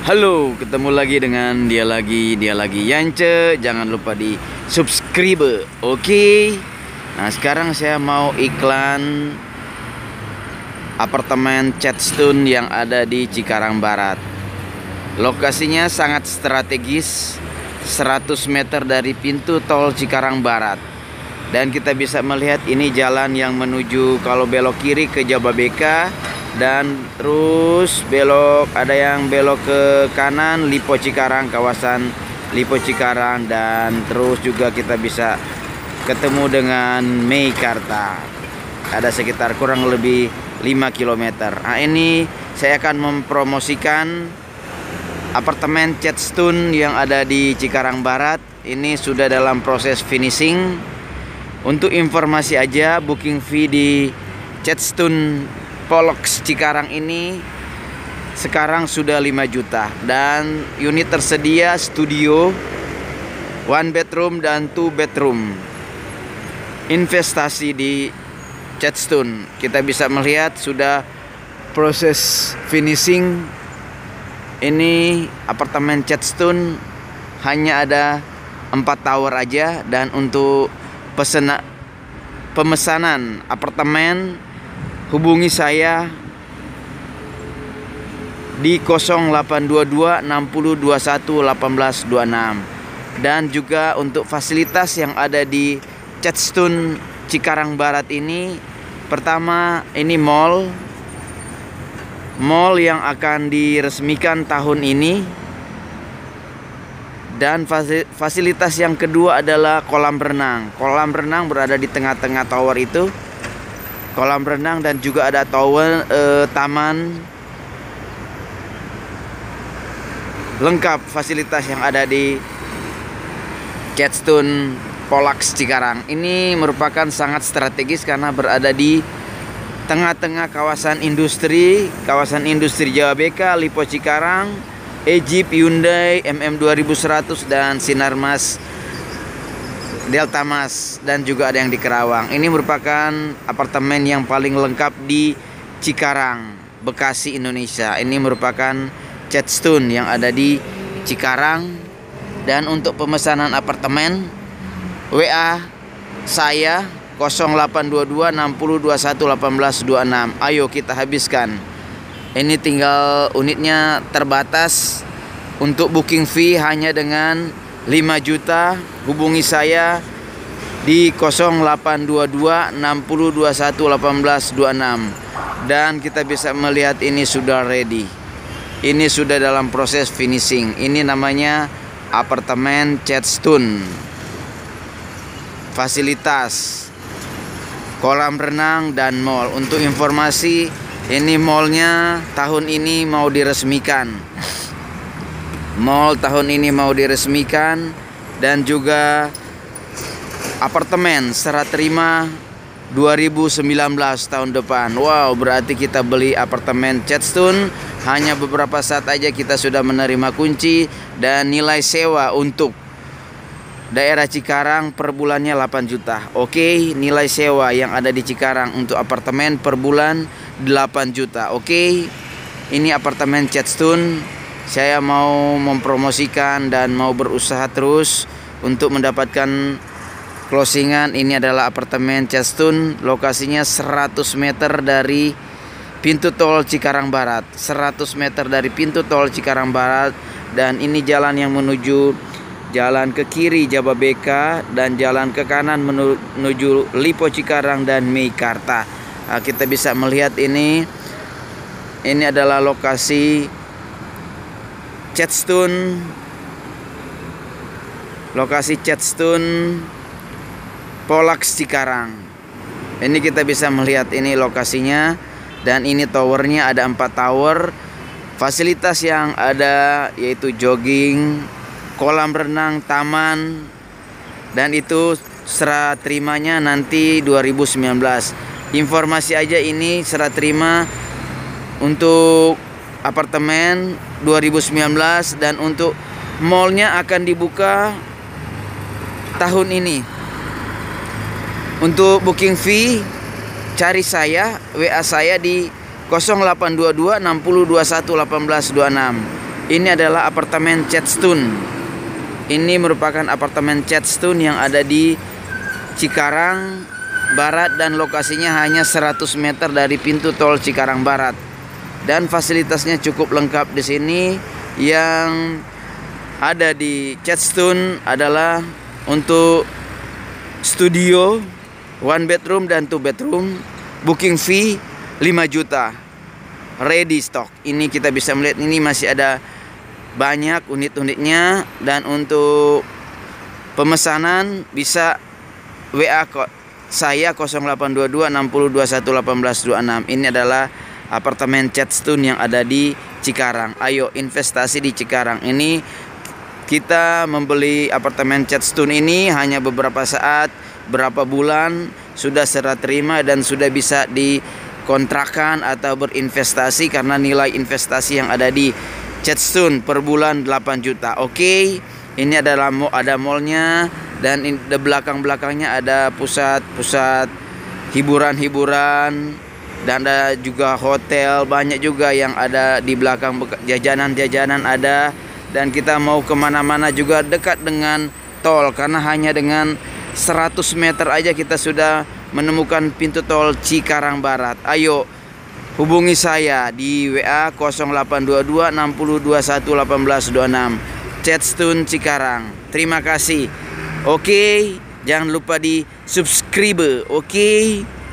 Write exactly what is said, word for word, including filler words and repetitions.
Halo, ketemu lagi dengan dia lagi, dia lagi Yance. Jangan lupa di subscribe, oke? Nah, sekarang saya mau iklan apartemen Chatstone yang ada di Cikarang Barat. Lokasinya sangat strategis, seratus meter dari pintu tol Cikarang Barat. Dan kita bisa melihat ini jalan yang menuju, kalau belok kiri ke Jababeka, dan terus belok, ada yang belok ke kanan Lipo Cikarang, kawasan Lipo Cikarang, dan terus juga kita bisa ketemu dengan Meikarta. Ada sekitar kurang lebih lima kilometer. Nah, ini saya akan mempromosikan apartemen Chatstone yang ada di Cikarang Barat. Ini sudah dalam proses finishing. Untuk informasi aja, booking fee di Chatstone Polox Cikarang ini sekarang sudah lima juta, dan unit tersedia studio, one bedroom dan two bedroom. Investasi di Chatstone, kita bisa melihat sudah proses finishing. Ini apartemen Chatstone hanya ada empat tower aja, dan untuk pesena, pemesanan apartemen hubungi saya di nol delapan dua dua enam nol dua satu satu delapan dua enam. Dan juga untuk fasilitas yang ada di Chatstone Cikarang Barat ini, pertama ini mall mall yang akan diresmikan tahun ini. Dan fasilitas yang kedua adalah kolam renang. Kolam renang berada di tengah-tengah tower itu. Kolam renang, dan juga ada tower, eh, taman, lengkap fasilitas yang ada di Chatstone Polox Cikarang. Ini merupakan sangat strategis karena berada di tengah-tengah kawasan industri, kawasan industri Jababeka, Lipo Cikarang, Egypt, Hyundai, M M dua ribu seratus, dan Sinarmas, Delta Mas, dan juga ada yang di Kerawang. Ini merupakan apartemen yang paling lengkap di Cikarang, Bekasi, Indonesia. Ini merupakan Chatstone yang ada di Cikarang. Dan untuk pemesanan apartemen, W A saya nol delapan dua dua enam nol dua satu satu delapan dua enam. Ayo kita habiskan. Ini tinggal unitnya terbatas. Untuk booking fee hanya dengan lima juta. Hubungi saya di nol delapan dua dua enam nol dua satu satu delapan dua enam. Dan kita bisa melihat ini sudah ready. Ini sudah dalam proses finishing. Ini namanya apartemen Chatstone. Fasilitas kolam renang dan mall. Untuk informasi, ini mallnya tahun ini mau diresmikan. Mall tahun ini mau diresmikan. Dan juga apartemen serah terima dua ribu sembilan belas tahun depan. Wow, berarti kita beli apartemen Chatstone hanya beberapa saat aja kita sudah menerima kunci. Dan nilai sewa untuk daerah Cikarang per bulannya delapan juta. Oke, nilai sewa yang ada di Cikarang untuk apartemen per bulan delapan juta. Oke, ini apartemen Chatstone. Saya mau mempromosikan dan mau berusaha terus untuk mendapatkan closingan. Ini adalah apartemen Chatstone. Lokasinya seratus meter dari pintu tol Cikarang Barat. seratus meter dari pintu tol Cikarang Barat. Dan ini jalan yang menuju, jalan ke kiri Jababeka, dan jalan ke kanan menuju Lipo Cikarang dan Meikarta. Nah, kita bisa melihat ini. Ini adalah lokasi Chatstone, lokasi Chatstone Polox Cikarang. Ini kita bisa melihat ini lokasinya, dan ini towernya ada empat tower. Fasilitas yang ada yaitu jogging, kolam renang, taman, dan itu serah terimanya nanti dua ribu sembilan belas. Informasi aja, ini serah terima untuk apartemen dua ribu sembilan belas, dan untuk mallnya akan dibuka tahun ini. Untuk booking fee cari saya, W A saya di nol delapan dua dua enam nol dua satu satu delapan dua enam. Ini adalah apartemen Chatstone. Ini merupakan apartemen Chatstone yang ada di Cikarang Barat dan lokasinya hanya seratus meter dari pintu tol Cikarang Barat. Dan fasilitasnya cukup lengkap di sini. Yang ada di Chatstone adalah untuk studio, one bedroom dan two bedroom. Booking fee lima juta. Ready stock. Ini kita bisa melihat ini masih ada banyak unit-unitnya, dan untuk pemesanan bisa W A kok saya nol delapan dua dua enam nol dua satu satu delapan dua enam. Ini adalah apartemen Chatstone yang ada di Cikarang. Ayo investasi di Cikarang. Ini kita membeli apartemen Chatstone ini hanya beberapa saat, berapa bulan sudah serah terima dan sudah bisa dikontrakkan atau berinvestasi karena nilai investasi yang ada di Chatstone per bulan delapan juta. Oke, ini adalah ada mallnya, dan di belakang-belakangnya ada pusat-pusat hiburan-hiburan, dan ada juga hotel, banyak juga yang ada di belakang, jajanan-jajanan ada. Dan kita mau kemana-mana juga dekat dengan tol, karena hanya dengan seratus meter aja kita sudah menemukan pintu tol Cikarang Barat. Ayo hubungi saya di W A nol delapan dua dua enam nol dua satu satu delapan dua enam. Chatstone Cikarang. Terima kasih. Oke, jangan lupa di subscribe. Oke.